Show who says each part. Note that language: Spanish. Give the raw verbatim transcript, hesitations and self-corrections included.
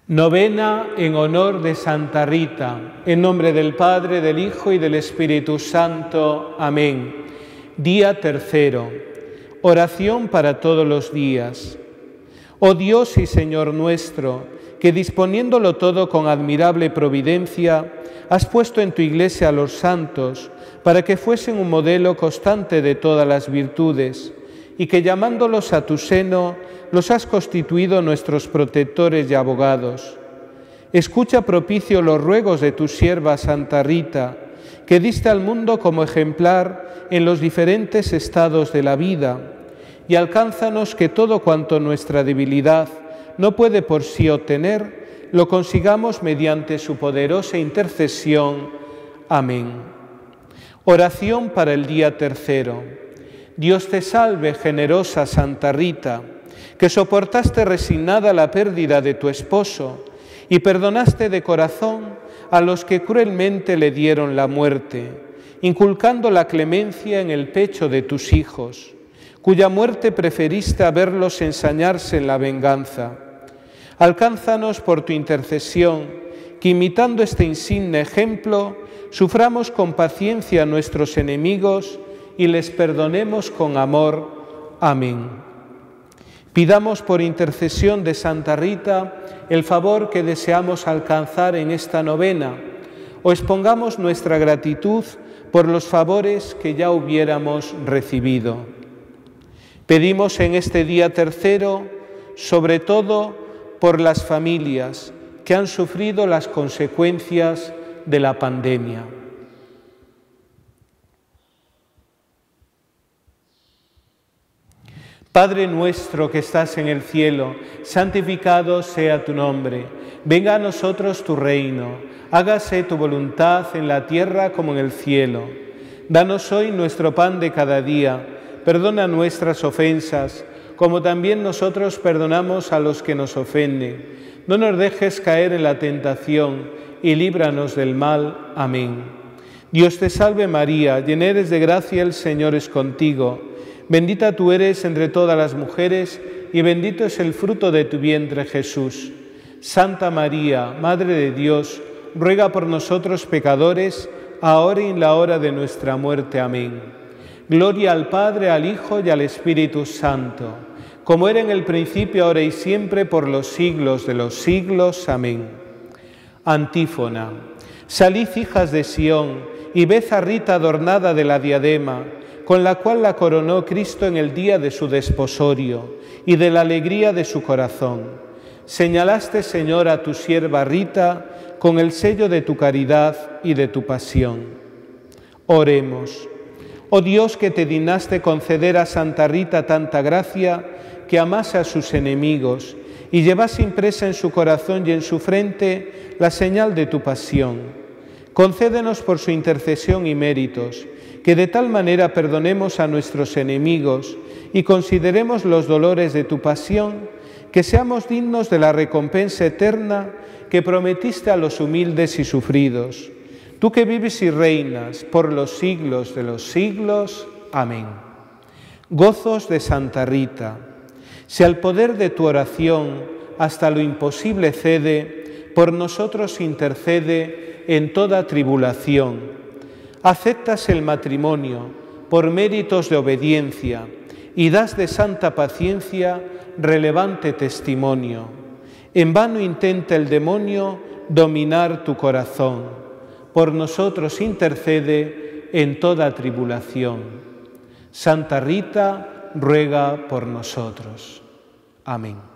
Speaker 1: Novena en honor de Santa Rita, en nombre del Padre, del Hijo y del Espíritu Santo. Amén. Día tercero. Oración para todos los días. Oh Dios y Señor nuestro, que disponiéndolo todo con admirable providencia, has puesto en tu Iglesia a los santos, para que fuesen un modelo constante de todas las virtudes, y que llamándolos a tu seno, los has constituido nuestros protectores y abogados. Escucha propicio los ruegos de tu sierva Santa Rita, que diste al mundo como ejemplar en los diferentes estados de la vida, y alcánzanos que todo cuanto nuestra debilidad no puede por sí obtener, lo consigamos mediante su poderosa intercesión. Amén. Oración para el día tercero. Dios te salve, generosa Santa Rita, que soportaste resignada la pérdida de tu esposo y perdonaste de corazón a los que cruelmente le dieron la muerte, inculcando la clemencia en el pecho de tus hijos, cuya muerte preferiste a verlos ensañarse en la venganza. Alcánzanos por tu intercesión, que imitando este insigne ejemplo, suframos con paciencia a nuestros enemigos y les perdonemos con amor. Amén. Pidamos por intercesión de Santa Rita el favor que deseamos alcanzar en esta novena, o expongamos nuestra gratitud por los favores que ya hubiéramos recibido. Pedimos en este día tercero, sobre todo por las familias que han sufrido las consecuencias de la pandemia. Padre nuestro que estás en el cielo, santificado sea tu nombre. Venga a nosotros tu reino. Hágase tu voluntad en la tierra como en el cielo. Danos hoy nuestro pan de cada día. Perdona nuestras ofensas, como también nosotros perdonamos a los que nos ofenden. No nos dejes caer en la tentación y líbranos del mal. Amén. Dios te salve María, llena eres de gracia, el Señor es contigo. Bendita tú eres entre todas las mujeres y bendito es el fruto de tu vientre, Jesús. Santa María, Madre de Dios, ruega por nosotros pecadores, ahora y en la hora de nuestra muerte. Amén. Gloria al Padre, al Hijo y al Espíritu Santo, como era en el principio, ahora y siempre, por los siglos de los siglos. Amén. Antífona. Salid, hijas de Sión, y ved a Rita adornada de la diadema, con la cual la coronó Cristo en el día de su desposorio y de la alegría de su corazón. Señalaste, Señor, a tu sierva Rita con el sello de tu caridad y de tu pasión. Oremos. Oh Dios, que te dignaste conceder a Santa Rita tanta gracia, que amase a sus enemigos y llevase impresa en su corazón y en su frente la señal de tu pasión. Concédenos por su intercesión y méritos, que de tal manera perdonemos a nuestros enemigos y consideremos los dolores de tu pasión, que seamos dignos de la recompensa eterna que prometiste a los humildes y sufridos. Tú que vives y reinas por los siglos de los siglos. Amén. Gozos de Santa Rita. Si al poder de tu oración hasta lo imposible cede, por nosotros intercede en toda tribulación. Aceptas el matrimonio por méritos de obediencia y das de santa paciencia relevante testimonio. En vano intenta el demonio dominar tu corazón. Por nosotros intercede en toda tribulación. Santa Rita, ruega por nosotros. Amén.